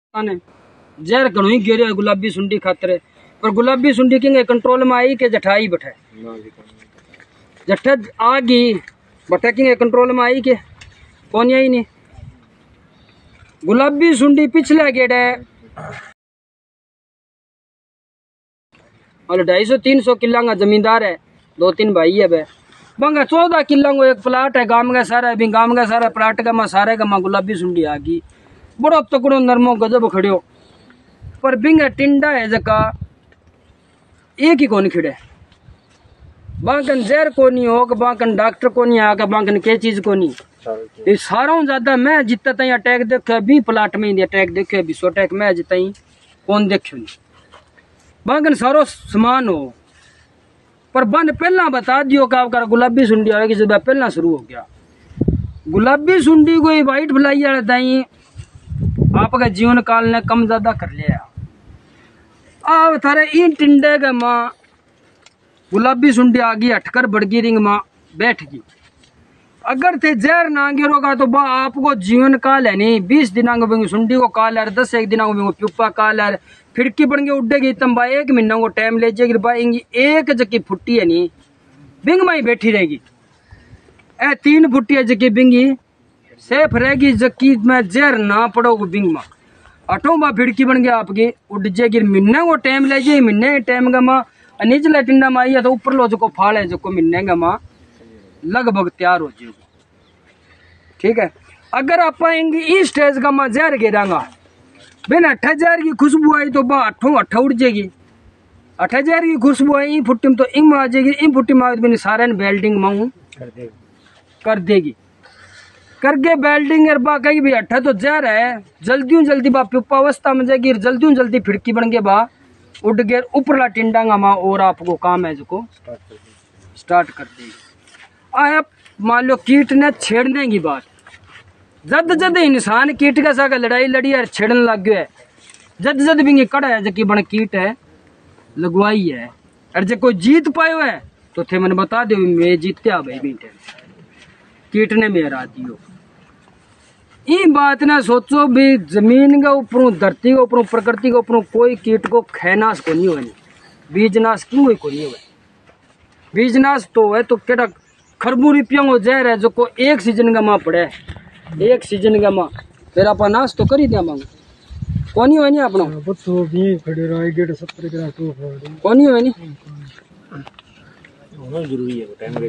ने जहर घणो ही गिर गुलाबी सुंडी खातर, पर गुलाबी सुंडी किंगे कंट्रोल में आई के जठाई बैठे जठे आ गई बटे किंगे कंट्रोल में आई के कौन आई नहीं। गुलाबी सुंडी पिछले गेड़े 250-300 किला का जमींदार है, 2-3 भाई है बे बंगा 14 किला को एक प्लाट है गांव का सारा, भी गांव का सारा प्लाट का सारे का गुलाबी सुंडी आ गई बड़ो तकड़ो नरमो गजब खड़ियो, पर बिंग टिंडा है जका एक ही कौन खिड़े बांकन जहर को नहीं हो बांकन डॉक्टर को नहीं आके बांकन के चीज को नहीं। ये सारों ज्यादा मैं जितना तई अटैक देखे भी प्लाट में अटैक देखे 200 अटैक मैं जितना कौन देखो नहीं बांकन सारो समान हो, पर बन पहला बता दियो का आपका गुलाबी सुंडी आएगी जब पहला शुरू हो गया। गुलाबी सुंडी को वाइट भलाई वाले दाई आपका जीवन काल ने कम ज्यादा कर लिया। अब थारे इन टिंडे के माँ गुलाबी सुंडी आ गई हटकर बड़गी रिंग माँ बैठ गई। अगर थे जहर ना गिरोगा तो बा आपको जीवन काल है नहीं 20 दिना को सुंडी को काल है 10 दिना को प्यूपा काल है फिड़की बन के उड़ेगी तम बा 1 महीना को टाइम ले जाएगी बाएंगी एक जकी फुट्टी है नहीं बिंग में ही बैठी रहेगी। ए 3 फुट्टी है जकी बिंगी सेफ रहेगी जकी में जहर ना पड़ोगे बिंग में अटो बा फिड़की बन गया आपकी उड़ जाएगी महीने को टाइम ले जाए महीने टाइम का माँ निचले टिंडा में आई है तो ऊपर लो जो फाल है जो महीने का माँ लगभग तैयार हो जाएगी। ठीक है, अगर आप इस स्टेज का माँ जहर गिरांगा बिना 8 जहर की खुशबू आई तो बा अट्ठा उड़ जाएगी। 8 जहर की खुशबू आई इन फुट्टी में तो इंग में आ जाएगी इन फुट्टी में बिना सारे बेल्डिंग मांग कर देगी करके बेल्डिंग बा कहीं भी 8 तो जहर है जल्दी बा प्यूपावस्था में जाएगी जल्दी फिड़की बन के बा उड़ गए ऊपरला टिंडांगा माँ और आपको काम है जो स्टार्ट कर देगी। आया मान लो कीट ने छेड़ने की बात जद इंसान कीट का साथ लड़ाई लड़ी है छेड़ने लग गया है जद भी कड़ा है जबकि बन कीट है लगवाई है और जब कोई जीत पायो है तो थे मैंने बता दो मैं जीतया भाई बीटे कीट ने मेरा दियो। ये बात ना सोचो भी जमीन के ऊपर धरती के ऊपर प्रकृति के ऊपर कोई कीट को खैनाश को नहीं हुआ बीजनाश क्यों को नहीं हुआ। बीजनाश तो है तो केड़ा खरबू रुपया को जहर है जो को एक सीजन का माँ पड़े एक सीजन का माँ फिर आप नाश तो कर ही दिया मांग कौन है नहीं अपना कौन है नहीं जरूरी है।